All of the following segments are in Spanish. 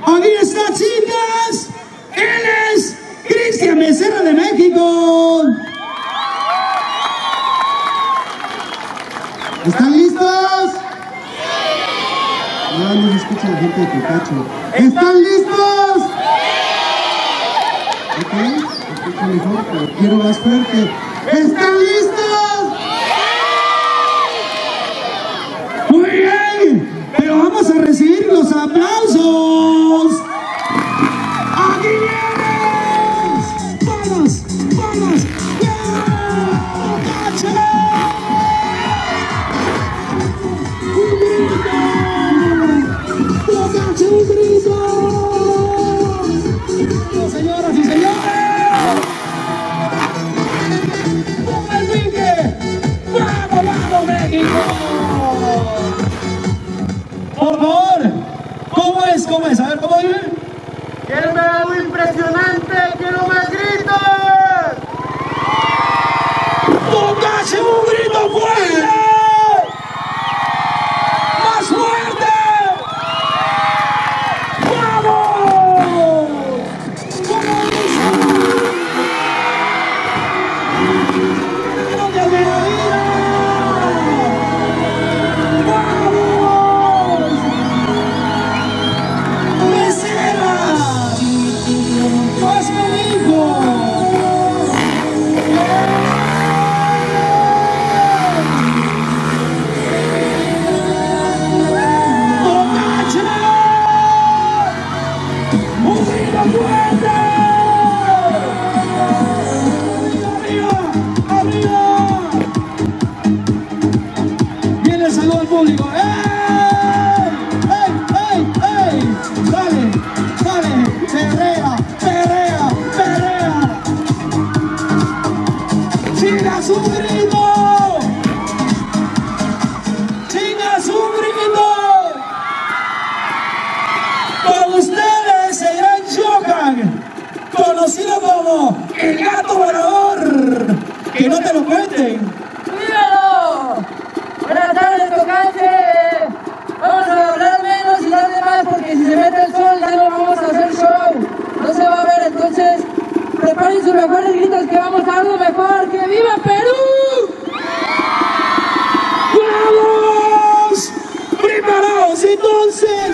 Aquí está, chicas. Él es Cristian Becerra de México. ¿Están listos? No se escucha la gente de Picacho. ¿Están listos? Ok, escucho mejor, pero quiero más fuerte. ¿Están listos? Muy bien, pero vamos a recibir los aplausos. ¡Aquí vienes! ¡Vamos! ¡Vamos! ¡Un grito! ¡Señoras y señores! ¡Con el pique! ¡Vamos, vamos, México! Por favor, ¿cómo es? ¿Cómo es? A ver, ¿cómo vive? ¡Quiero ver algo impresionante! ¡Quiero más gritos! ¡Póngase un grito fuerte! ¡Más fuerte! Conocido como el gato volador. Que no te lo cuenten. ¡Cuídalo! Buenas tardes, tocante. Vamos a hablar menos y darle más porque si se mete el sol ya no vamos a hacer show. No se va a ver, entonces preparen sus mejores gritos que vamos a dar lo mejor. ¡Que viva Perú! ¡Vamos! ¡Preparados entonces!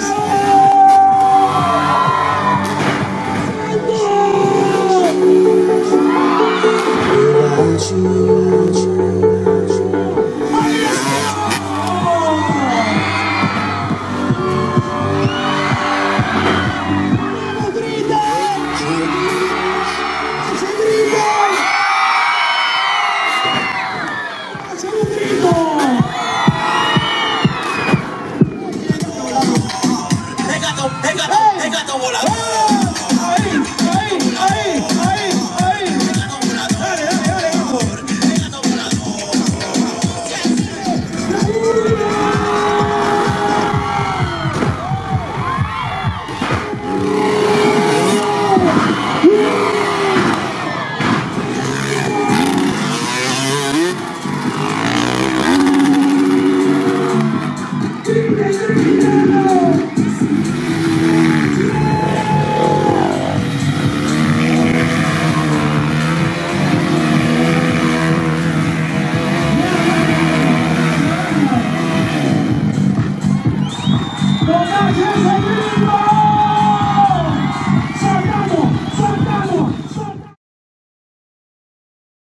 ¡El gato volador!